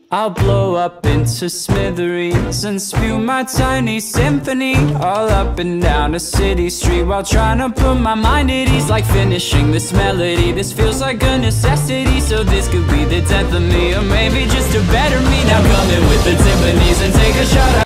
I'll blow up into smithereens and spew my tiny symphony all up and down a city street, while trying to put my mind at ease. Like finishing this melody, this feels like a necessity. So this could be the death of me, or maybe just a better me. Now come in with the timpanis and take a shot.